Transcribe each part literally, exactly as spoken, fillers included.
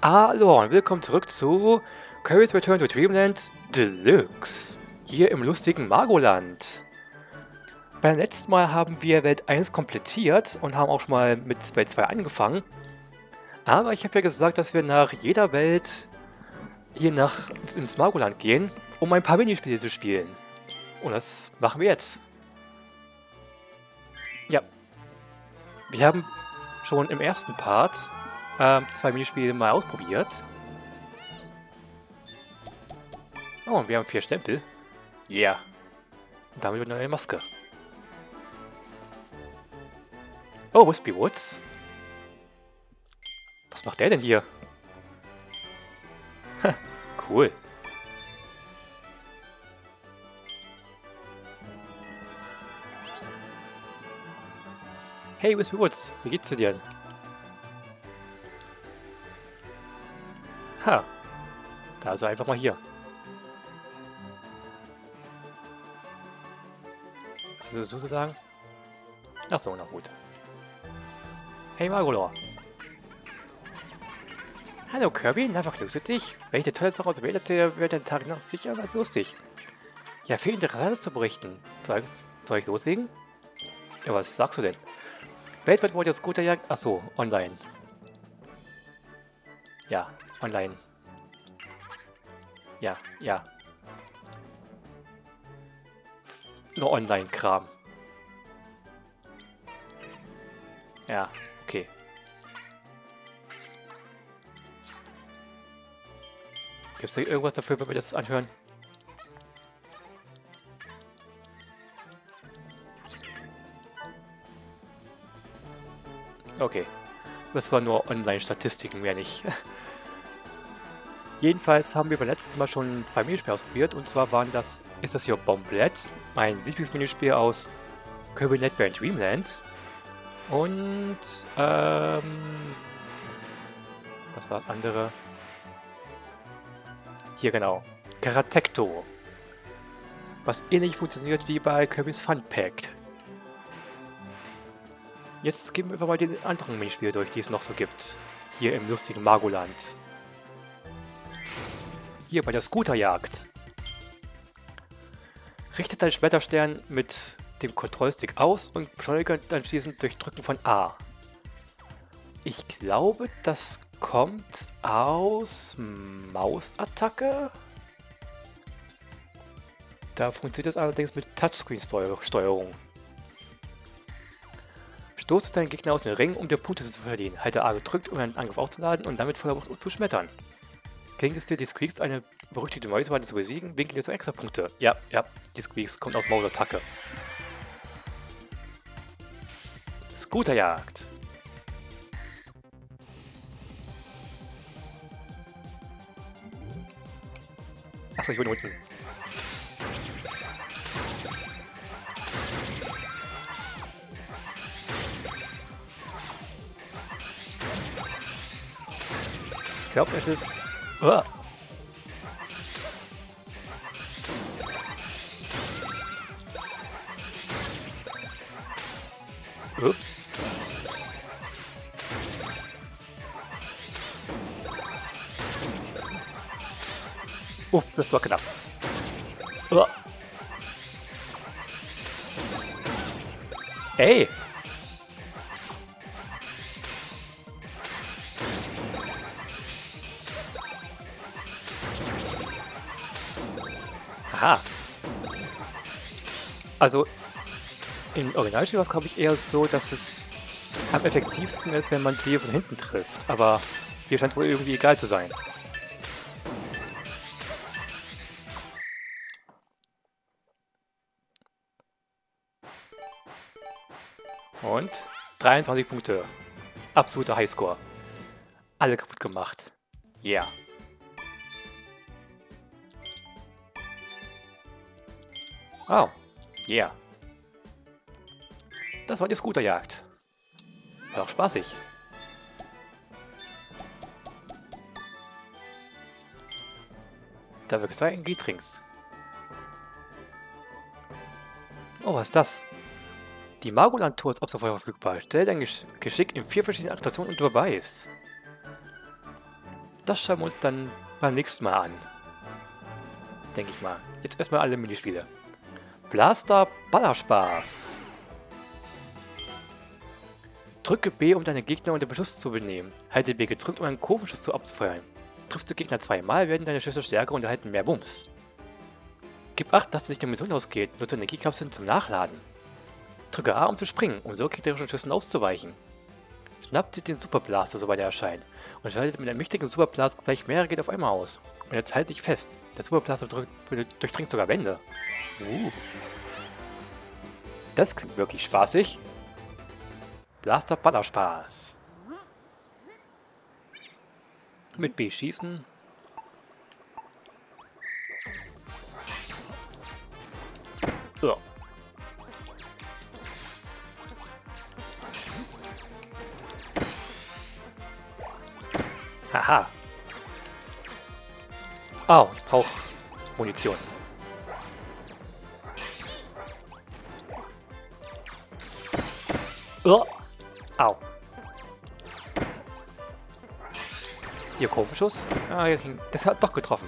Hallo und willkommen zurück zu Kirby's Return to Dreamland Deluxe, hier im lustigen Margoland. Beim letzten Mal haben wir Welt eins komplettiert und haben auch schon mal mit Welt zwei angefangen. Aber ich habe ja gesagt, dass wir nach jeder Welt hier nach ins Margoland gehen, um ein paar Minispiele zu spielen. Und das machen wir jetzt. Ja. Wir haben schon im ersten Part ähm, zwei Minispiele mal ausprobiert. Oh, und wir haben vier Stempel. Yeah. Und damit eine neue Maske. Oh, Wispy Woods. Was macht der denn hier? Ha, cool. Hey, Wispy Woods, wie geht's zu dir? Ha, da ist er einfach mal hier. Was ist das so zu sagen? Achso, na gut. Hey Margolor. Hallo Kirby, na vergnügst du dich? Wenn ich dir tolle Sache auswählte, wird der Tag noch sicher was lustig. Ja, viel Interessantes zu berichten. Soll ich, soll ich loslegen? Ja, was sagst du denn? Weltweit wurde das guter Jagd. Achso, online. Ja, online. Ja, ja. Nur Online-Kram. Ja, okay. Gibt es da irgendwas dafür, wenn wir das anhören? Okay. Das war nur Online-Statistiken, mehr nicht. Jedenfalls haben wir beim letzten Mal schon zwei Minispiele ausprobiert. Und zwar waren das, ist das hier Bomblet, mein Lieblingsminispiel aus Kirby Netbare Dreamland. Und, ähm... was war das andere? Hier genau. Karatecto. Was ähnlich funktioniert wie bei Kirby's Fun Pack. Jetzt gehen wir einfach mal die anderen Minispiele durch, die es noch so gibt. Hier im lustigen Margoland. Hier bei der Scooterjagd. Richtet deinen Schmetterstern mit dem Kontrollstick aus und beschleunigt anschließend durch Drücken von A. Ich glaube, das kommt aus Mausattacke. Da funktioniert das allerdings mit Touchscreen-Steuerung. Stoße deinen Gegner aus dem Ring, um dir Punkte zu verdienen. Halte A gedrückt, um einen Angriff aufzuladen und damit voller Wucht zu schmettern. Gelingt es dir, die Squeaks, eine berüchtigte Mäusewand zu besiegen, winken dir zu extra Punkte. Ja, ja, die Squeaks kommt aus Mausattacke. Scooterjagd. Achso, ich bin unten. Ich glaube, es ist... Oh. Ups. Oh, das war knapp. Oh. Ey! Aha. Also, im Originalspiel war es, glaube ich, eher so, dass es am effektivsten ist, wenn man die von hinten trifft. Aber hier scheint es wohl irgendwie egal zu sein. Und dreiundzwanzig Punkte. Absoluter Highscore. Alle kaputt gemacht. Yeah. Oh. Yeah. Das war die Scooterjagd. War auch spaßig. Da wird zwei G-Trinks. Oh, was ist das? Die Margoland-Tour ist ab sofort verfügbar. Stell dein Gesch Geschick in vier verschiedenen Attraktionen unter Beweis. das schauen wir uns dann beim nächsten Mal an. Denke ich mal. Jetzt erstmal alle Minispiele. Blaster Ballerspaß. Drücke B, um deine Gegner unter Beschuss zu benehmen. Halte B gedrückt, um einen Kurvenschuss zu abzufeuern. Triffst du Gegner zweimal, werden deine Schüsse stärker und erhalten mehr Wumms. Gib Acht, dass sich die Munition ausgeht. Nutze Energiekapseln zum Nachladen. Drücke A, um zu springen, um so gegnerischen Schüssen auszuweichen. Schnapp dir den Superblaster, sobald er erscheint, und schaltet mit einem mächtigen Superblast gleich mehrere Gegner auf einmal aus. Und jetzt halte dich fest. Der Superblaster durchdringt sogar Wände. Uh. Das klingt wirklich spaßig. Blaster Ballerspaß. Mit B schießen. So. Haha. Oh, ich brauche Munition. Oh. Au. Hier, Kurvenschuss. Ah, das hat doch getroffen.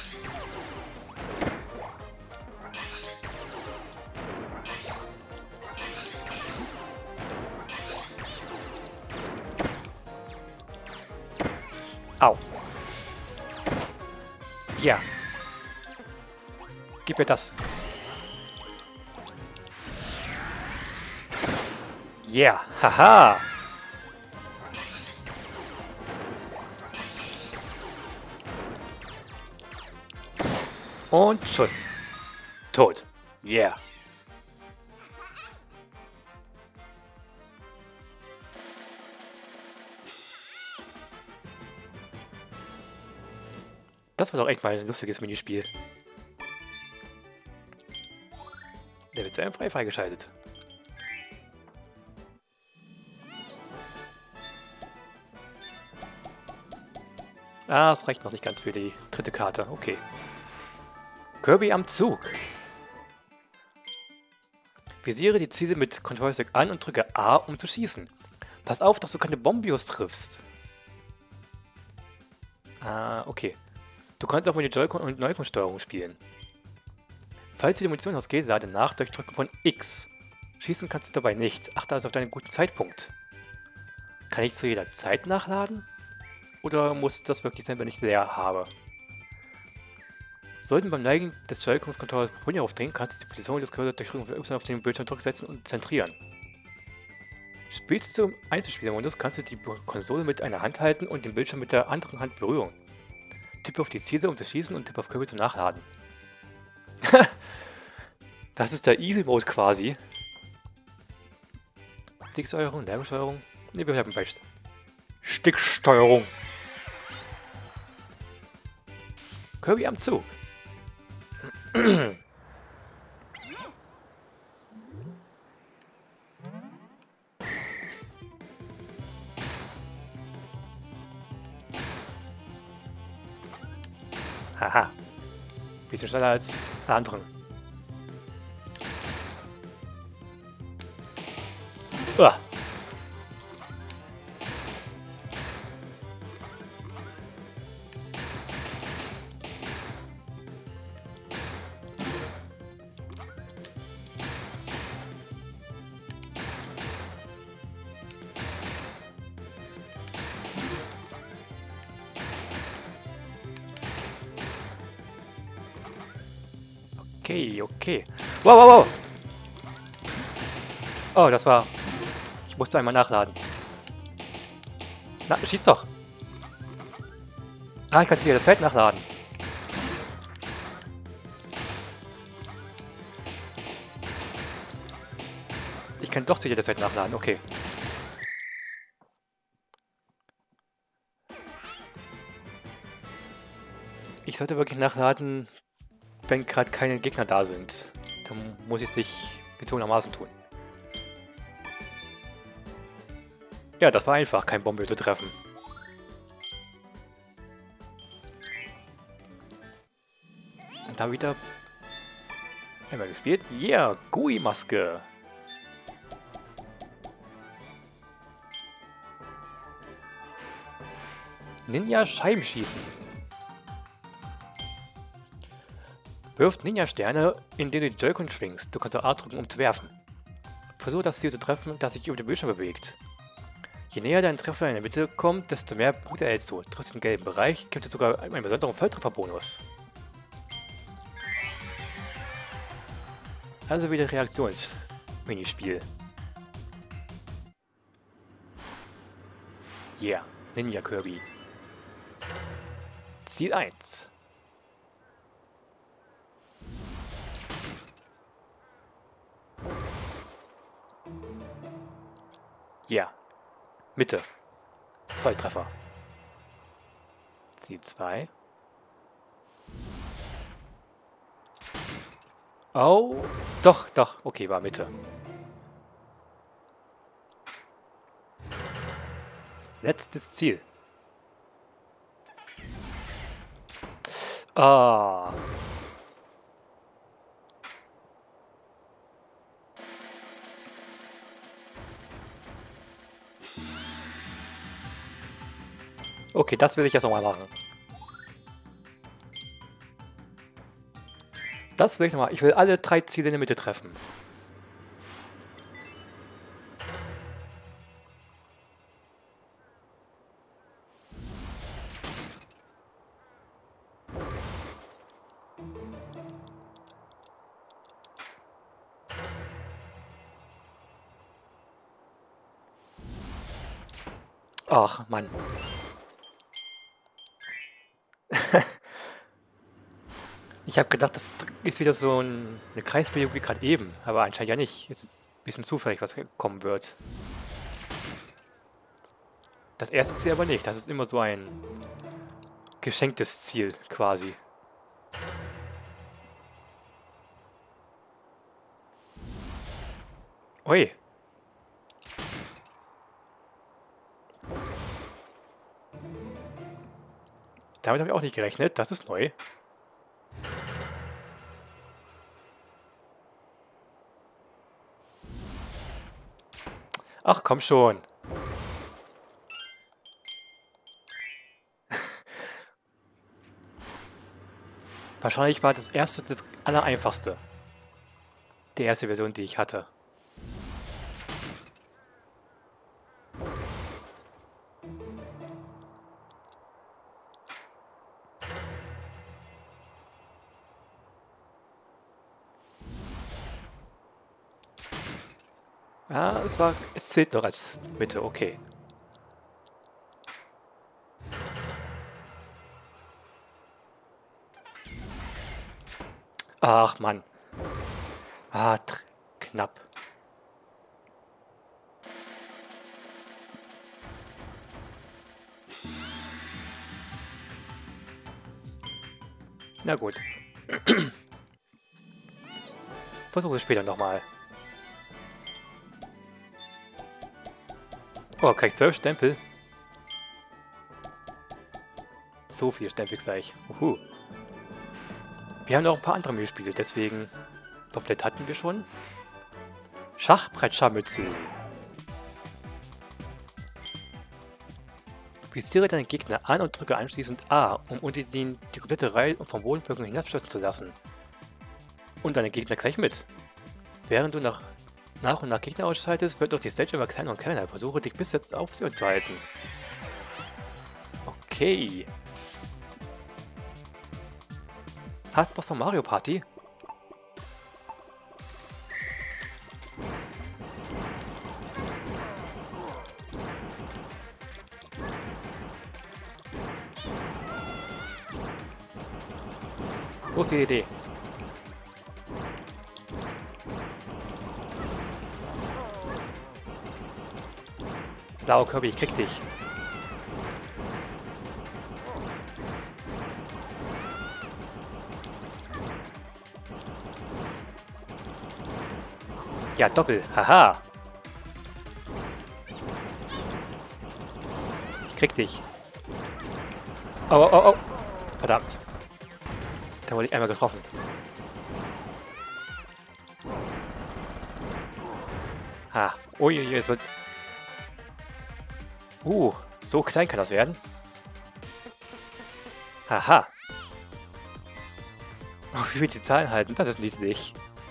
Au. Ja. Gib mir das. Yeah. Haha. Und Schuss. Tot. Yeah. Das war doch echt mal ein lustiges Minispiel. Level zwei frei freigeschaltet. Ah, es reicht noch nicht ganz für die dritte Karte. Okay. Kirby am Zug. Visiere die Ziele mit Kontrollstick an und drücke A, um zu schießen. Pass auf, dass du keine Bombios triffst. Ah, okay. Du kannst auch mit der Joy-Con und Joy-Con-Steuerung spielen. Falls dir die Munition ausgeht, lade nach durch Drücken von X. Schießen kannst du dabei nicht. Achte also auf deinen guten Zeitpunkt. Kann ich zu jeder Zeit nachladen? Oder muss das wirklich sein, wenn ich leer habe? Sollten beim Neigen des Joy-Con-Controllers Pony aufdrehen, kannst du die Position des Cursors durch Drücken von Y auf den Bildschirmdruck setzen und zentrieren. Spielst du im Einzelspielermodus, kannst du die Konsole mit einer Hand halten und den Bildschirm mit der anderen Hand berühren. Tippe auf die Ziele, um zu schießen, und tippe auf Kirby zum Nachladen. Das ist der Easy Mode quasi. Sticksteuerung, Lärmsteuerung. Ne, wir bleiben bei Sticksteuerung. Kirby am Zug. Haha. Bisschen schneller als alle anderen. Uah. Okay, okay. Wow, wow, wow. Oh, das war... Ich musste einmal nachladen. Na, schieß doch. Ah, ich kann es jederzeit nachladen. Ich kann doch zu jeder Zeit nachladen, okay. Ich sollte wirklich nachladen, wenn gerade keine Gegner da sind. Dann muss ich es nicht gezwungenermaßen tun. Ja, das war einfach, kein Bombe zu treffen. Und da wieder einmal gespielt. Yeah, G U I-Maske. Ninja-Scheibenschießen. Wirft Ninja-Sterne, indem du die Joy-Con schwingst. Du kannst auch A drücken, um zu werfen. Versuche das Ziel zu treffen, das sich über den Bildschirm bewegt. Je näher dein Treffer in der Mitte kommt, desto mehr Punkte erhältst du. Triffst du den gelben Bereich, gibt es sogar einen besonderen Volltrefferbonus. Also wieder Reaktions-Minispiel. Yeah, Ninja Kirby. Ziel eins. Ja. Mitte. Volltreffer. Ziel zwei. Oh. Doch, doch. Okay, war Mitte. Letztes Ziel. Ah. Okay, das will ich jetzt nochmal machen. Das will ich nochmal. Ich will alle drei Ziele in der Mitte treffen. Ach, Mann. Ich habe gedacht, das ist wieder so ein, eine Kreisbewegung wie gerade eben. Aber anscheinend ja nicht. Es ist ein bisschen zufällig, was kommen wird. Das erste Ziel aber nicht. Das ist immer so ein geschenktes Ziel quasi. Ui. Damit habe ich auch nicht gerechnet. Das ist neu. Ach, komm schon. Wahrscheinlich war das erste das allereinfachste. Die erste Version, die ich hatte. Ah, es war. Es zählt noch als Mitte, okay. Ach, Mann. Ah, knapp. Na gut. Versuche es später nochmal. Oh, krieg ich zwölf Stempel. So viele Stempel gleich. Uhu. Wir haben noch ein paar andere Minispiele, deswegen komplett hatten wir schon. Schachbrett-Scharmützel. Visiere deine Gegner an und drücke anschließend A, um unter ihnen die komplette Reihe vom Bodenbögen hinabstürzen zu lassen. Und deine Gegner gleich mit. Während du nach, nach und nach Gegner ausschaltest, wird doch die Stage immer kleiner und kleiner. Versuche dich bis jetzt auf sie zu halten. Okay. Hat was von Mario Party? Wo ist die Idee? Blau Kirby, ich krieg dich. Ja, Doppel. Haha. Ich krieg dich. Oh, oh, oh, oh. Verdammt. Da wurde ich einmal getroffen. Ha. Uiuiui, es wird... Uh, so klein kann das werden. Haha. Oh, wie wir die Zahlen halten, das ist niedlich.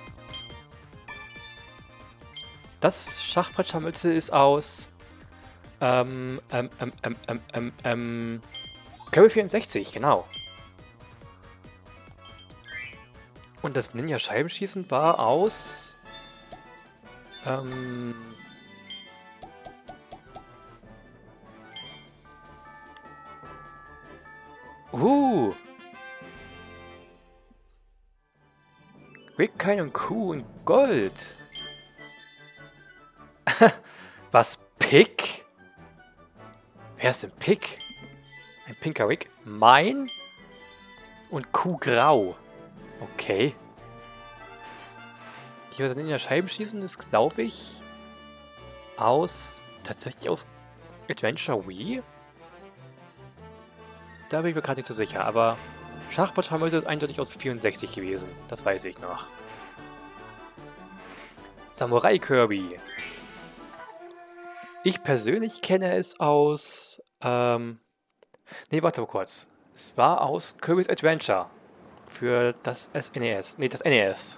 Das Schachbrettscharmützel ist aus ähm, ähm, ähm, ähm, ähm, ähm, ähm, Kirby vierundsechzig, genau. Und das Ninja-Scheibenschießen war aus ähm, Uh. Rick, keine Kuh und Gold. Was? Pick? Wer ist denn Pick? Ein pinker Rick. Mein und Kuh grau. Okay. Die, was in der Scheibenschießen ist, glaube ich, aus... Tatsächlich aus Adventure Wii? Da bin ich mir gerade nicht so sicher, aber Schachbrettscharmützel ist eindeutig aus vierundsechzig gewesen. Das weiß ich noch. Samurai Kirby. Ich persönlich kenne es aus... Ähm... Ne, warte mal kurz. Es war aus Kirby's Adventure. Für das S N E S. Ne, das N E S.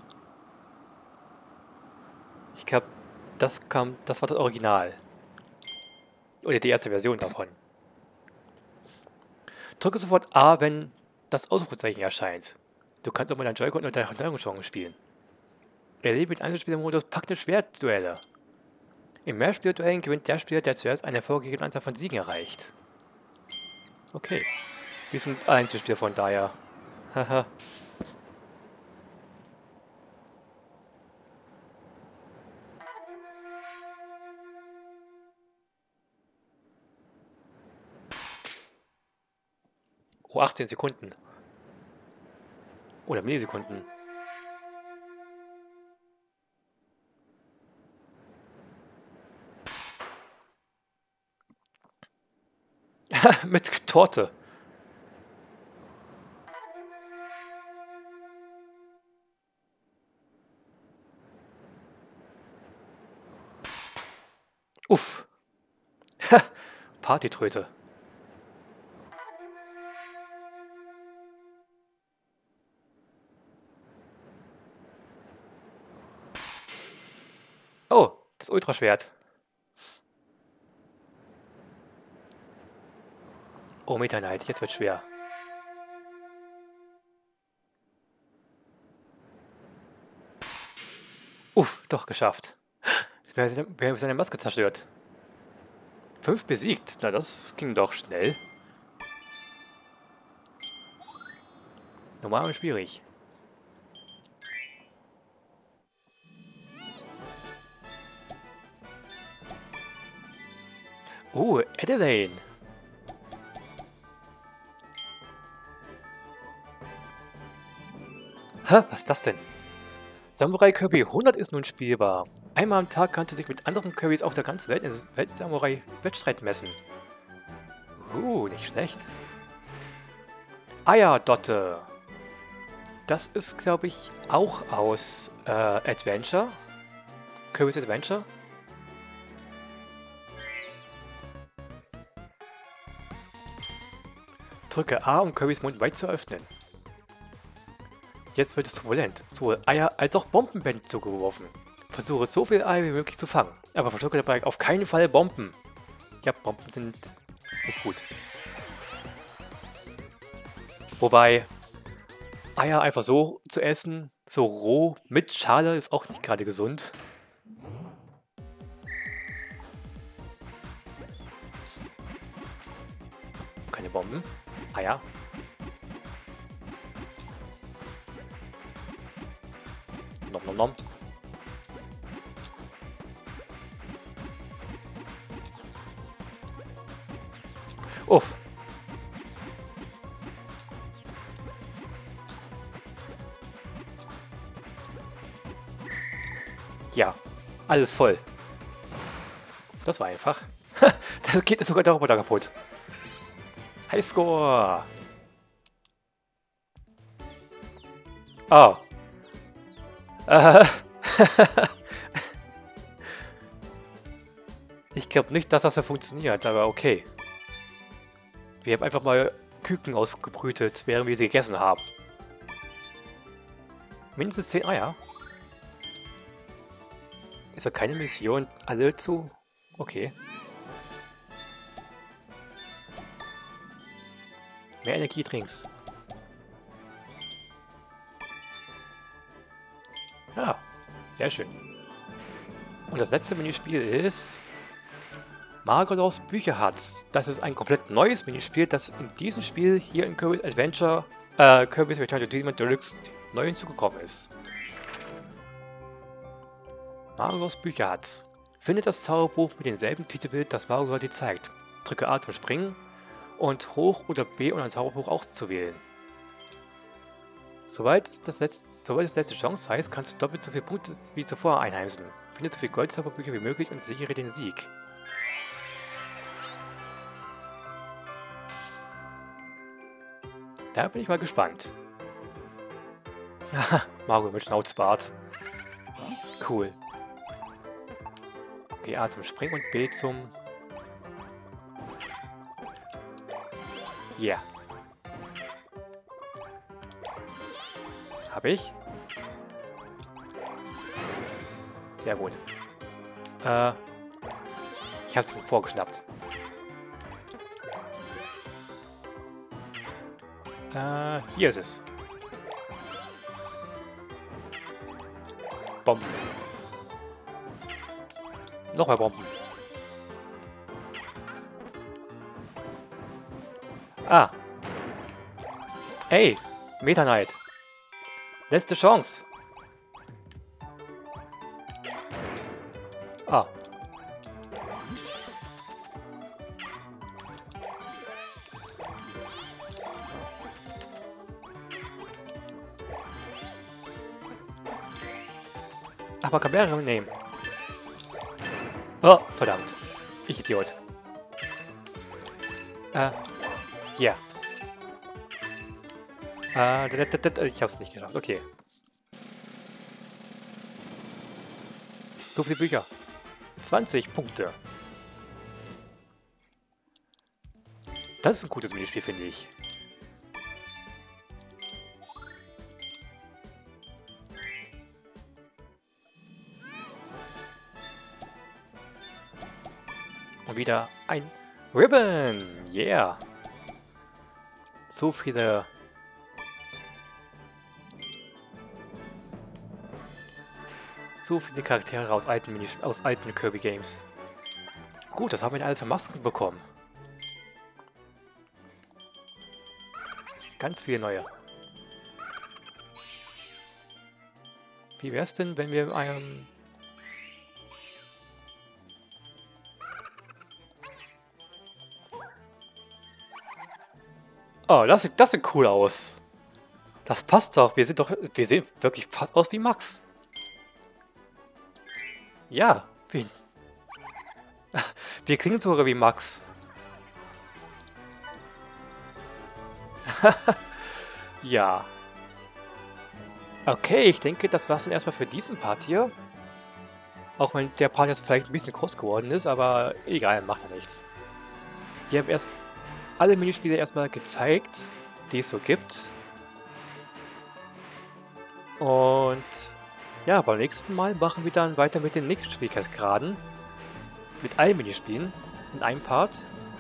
Ich glaube, das kam... Das war das Original. Oder die erste Version davon. Drücke sofort A, wenn das Ausrufezeichen erscheint. Du kannst auch mit deinem Joy-Con und deiner Steuerungssteuerung spielen. Erlebe mit Einzelspielermodus packte Schwertduelle. Im Mehrspielerduellen gewinnt der Spieler, der zuerst eine vorgegebene Anzahl von Siegen erreicht. Okay. Wir sind Einzelspieler von daher. Haha. Oh, achtzehn Sekunden. Oder Millisekunden. Mit Torte. Uff. Partytröte. Oh, das Ultraschwert. Oh, Meta Knight, jetzt wird schwer. Uff, doch geschafft. Wir haben seine Maske zerstört. Fünf besiegt. Na, das ging doch schnell. Normal und schwierig. Oh, Adelaine. Hä, was ist das denn? Samurai Kirby hundert ist nun spielbar. Einmal am Tag kannst du dich mit anderen Kirbys auf der ganzen Welt in Welt-Samurai-Wettstreit messen. Uh, nicht schlecht. Eierdotte. Das ist, glaube ich, auch aus äh, Adventure. Kirby's Adventure. Drücke A, um Kirbys Mund weit zu öffnen. Jetzt wird es turbulent. Sowohl Eier als auch Bomben werden zugeworfen. Versuche so viel Eier wie möglich zu fangen. Aber verschlucke dabei auf keinen Fall Bomben. Ja, Bomben sind nicht gut. Wobei, Eier einfach so zu essen, so roh mit Schale, ist auch nicht gerade gesund. Keine Bomben. Eier. Nom nom nom. Uff. Ja, alles voll. Das war einfach. Das geht sogar der Roboter kaputt. Highscore. Oh. Äh. Ich glaube nicht, dass das so funktioniert, aber okay. Wir haben einfach mal Küken ausgebrütet, während wir sie gegessen haben. Mindestens zehn Eier. Ist ja keine Mission. Alle zu... Okay. Mehr Energiedrinks. Ja, sehr schön. Und das letzte Minispiel ist... Margolos Bücherhatz. Das ist ein komplett neues Minispiel, das in diesem Spiel hier in Kirby's Adventure, äh, Kirby's Return to Dreamland Deluxe neu hinzugekommen ist. Margolos Bücherhatz. Finde das Zauberbuch mit demselben Titelbild, das Margolor dir zeigt. Drücke A zum Springen und hoch oder B, um ein Zauberbuch auszuwählen. Soweit das letzte, soweit das letzte Chance heißt, kannst du doppelt so viele Punkte wie zuvor einheimsen. Finde so viele Goldzauberbücher wie möglich und sichere den Sieg. Da bin ich mal gespannt. Haha, Mario mit Schnauzbart. Cool. Okay, A zum Springen und B zum... Yeah. Hab ich? Sehr gut. Äh... Ich hab's mir vorgeschnappt. Äh, hier ist es. Bomben. Noch mehr Bomben. Ah. Ey, Meta Knight. Letzte Chance. Ah. Aber kann mehrere nehmen. Oh, verdammt. Ich Idiot. Äh, ja. Äh, ich hab's nicht geschafft. Okay. So viele Bücher. zwanzig Punkte. Das ist ein gutes Minispiel, finde ich. Und wieder ein Ribbon. Yeah. So viele... So viele Charaktere aus alten, Minis aus alten Kirby Games. Gut, das haben wir alles für Masken bekommen. Ganz viele neue. Wie wäre es denn, wenn wir einem... Oh, das sieht, das sieht cool aus. Das passt doch. Wir sind doch... Wir sehen wirklich fast aus wie Max. Ja, wie... Wir klingen sogar wie Max. Ja. Okay, ich denke, das war's dann erstmal für diesen Part hier. Auch wenn der Part jetzt vielleicht ein bisschen groß geworden ist, aber egal, macht ja nichts. Wir haben erst alle Minispiele erstmal gezeigt, die es so gibt. Und ja, beim nächsten Mal machen wir dann weiter mit den nächsten Schwierigkeitsgraden. Mit allen Minispielen in einem Part.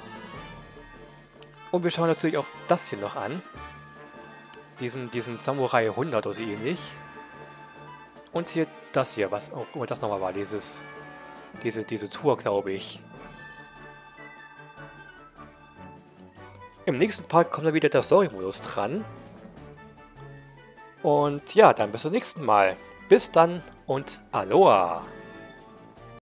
Und wir schauen natürlich auch das hier noch an. Diesen, diesen Samurai hundert oder so ähnlich. Und hier das hier, was auch immer das nochmal war, dieses, diese, diese Tour, glaube ich. Im nächsten Part kommt dann wieder der Story-Modus dran. Und ja, dann bis zum nächsten Mal. Bis dann und Aloha!